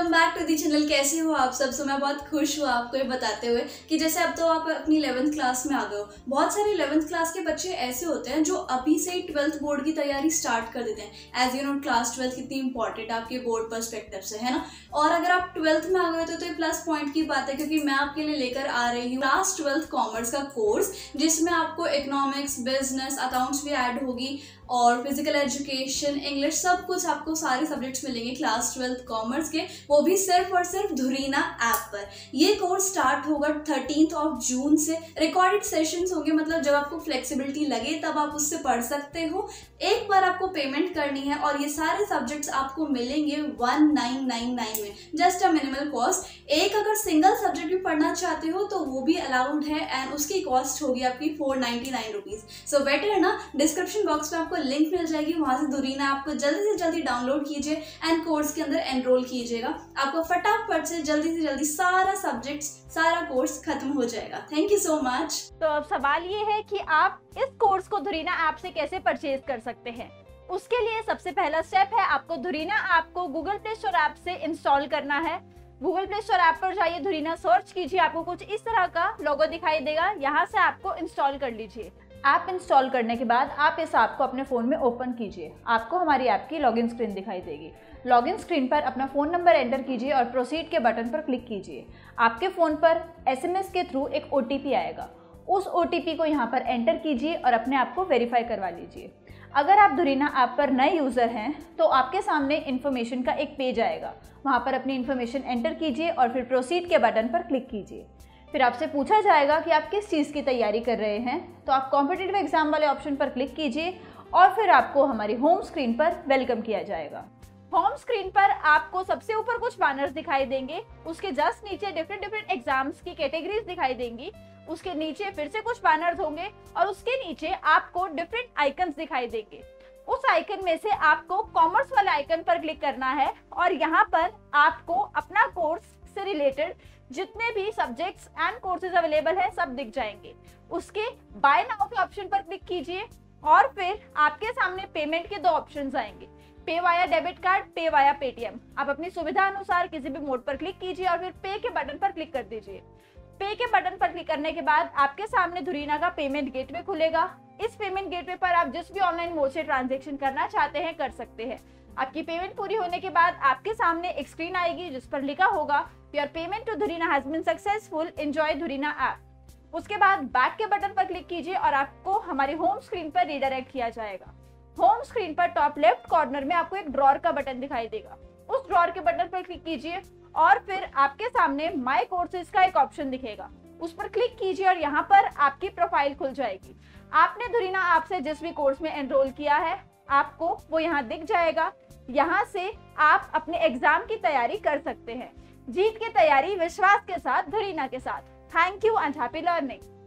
Welcome back to the channel. कैसे हो आप सब? मैं बहुत खुश हूँ आपको ये बताते हुए कि जैसे अब तो आप अपनी 11th क्लास में आ गए हो। बहुत सारे 11th क्लास के बच्चे ऐसे होते हैं जो अभी से ही 12th बोर्ड की तैयारी स्टार्ट कर देते हैं। एज यू नो क्लास 12 कितनी इंपॉर्टेंट है आपके बोर्ड पर्सपेक्टिव से, है ना। और अगर आप 12th में आ गए तो ये प्लस पॉइंट की बात है, क्योंकि मैं आपके लिए लेकर आ रही हूँ क्लास 12th कॉमर्स का कोर्स, जिसमें आपको इकोनॉमिक्स, बिजनेस, अकाउंट्स भी ऐड होगी और फिजिकल एजुकेशन, इंग्लिश, सब कुछ आपको सारे सब्जेक्ट्स मिलेंगे क्लास 12th कॉमर्स के, वो भी सिर्फ और सिर्फ धुरीना ऐप पर। ये कोर्स स्टार्ट होगा 13 जून से। रिकॉर्डेड सेशंस होंगे, मतलब जब आपको फ्लेक्सिबिलिटी लगे तब आप उससे पढ़ सकते हो। एक बार आपको पेमेंट करनी है और ये सारे सब्जेक्ट्स आपको मिलेंगे 1999 में, जस्ट अ मिनिमल कॉस्ट। एक अगर सिंगल सब्जेक्ट भी पढ़ना चाहते हो तो वो भी अलाउड है एंड उसकी कॉस्ट होगी आपकी 499 रुपीज़। सो बेटर है ना, डिस्क्रिप्शन बॉक्स में आपको लिंक मिल जाएगी, वहां से धुरीना ऐप को जल्दी से जल्दी डाउनलोड कीजिए एंड कोर्स के अंदर एनरोल कीजिएगा। आपको फटाफट से जल्दी सारा सब्जेक्ट्स, सारा कोर्स खत्म हो जाएगा। Thank you so much. तो अब सवाल ये है कि आप इस कोर्स को धुरीना ऐप से कैसे परचेज कर सकते हैं। उसके लिए सबसे पहला स्टेप है आपको धुरीना ऐप को गूगल प्ले स्टोर ऐप से इंस्टॉल करना है। गूगल प्ले स्टोर ऐप पर जाइए, धुरीना सर्च कीजिए, आपको कुछ इस तरह का लोगो दिखाई देगा, यहाँ से आपको इंस्टॉल कर लीजिए। ऐप इंस्टॉल करने के बाद आप इस ऐप को अपने फ़ोन में ओपन कीजिए। आपको हमारी ऐप की लॉगिन स्क्रीन दिखाई देगी। लॉगिन स्क्रीन पर अपना फ़ोन नंबर एंटर कीजिए और प्रोसीड के बटन पर क्लिक कीजिए। आपके फ़ोन पर SMS के थ्रू एक OTP आएगा। उस OTP को यहाँ पर एंटर कीजिए और अपने आप को वेरीफाई करवा लीजिए। अगर आप धुरीना ऐप पर नए यूज़र हैं तो आपके सामने इन्फॉर्मेशन का एक पेज आएगा, वहाँ पर अपनी इन्फॉर्मेशन एंटर कीजिए और फिर प्रोसीड के बटन पर क्लिक कीजिए। फिर आपसे पूछा जाएगा कि आप किस चीज़ की तैयारी कर रहे हैं, तो आप कॉम्पिटिटिव एग्जाम वाले ऑप्शन पर क्लिक कीजिए और फिर आपको हमारी होम स्क्रीन पर वेलकम किया जाएगा। होम स्क्रीन पर आपको सबसे ऊपर कुछ बैनर्स दिखाई देंगे, उसके जस्ट नीचे डिफरेंट एग्जाम्स की कैटेगरीज दिखाई देंगी, उसके नीचे फिर से कुछ बैनर्स होंगे और उसके नीचे आपको डिफरेंट आइकन्स दिखाई देंगे। उस आइकन में से आपको कॉमर्स वाले आइकन पर क्लिक करना है और यहाँ पर आपको अपना कोर्स से रिलेटेड जितने भी सब्जेक्ट्स एंड कोर्सेज अवेलेबल है सब दिख जाएंगे। उसके बाय नाउ के ऑप्शन पर क्लिक कीजिए और फिर आपके सामने पेमेंट के दो ऑप्शंस आएंगे, pay via debit card, pay via Paytm. आप अपनी सुविधा अनुसार किसी भी मोड पर क्लिक कीजिए और फिर पे के बटन पर क्लिक कर दीजिए। पे के बटन पर क्लिक करने के बाद आपके सामने धुरीना का पेमेंट गेटवे खुलेगा। इस पेमेंट गेटवे पर आप जिस भी ऑनलाइन मोड से ट्रांजैक्शन करना चाहते हैं कर सकते हैं। आपकी पेमेंट पूरी होने के बाद आपके सामने एक स्क्रीन आएगी जिस पर लिखा होगा your payment to Dhurina has been successful, enjoy Dhurina app. उसके बाद बैक के बटन पर क्लिक कीजिए और आपको हमारी होम स्क्रीन पर रीडायरेक्ट किया जाएगा। होम स्क्रीन पर टॉप लेफ्ट कॉर्नर में आपको एक ड्रॉर का बटन दिखाई देगा, उस ड्रॉर के बटन पर क्लिक कीजिए और फिर आपके सामने माय कोर्सेज का एक ऑप्शन दिखेगा, उस पर क्लिक कीजिए और यहाँ पर आपकी प्रोफाइल खुल जाएगी। आपने धुरीना ऐप से जिस भी कोर्स में एनरोल किया है आपको वो यहाँ दिख जाएगा। यहाँ से आप अपने एग्जाम की तैयारी कर सकते हैं। जीत की तैयारी विश्वास के साथ, धुरीना के साथ। Thank you and happy learning.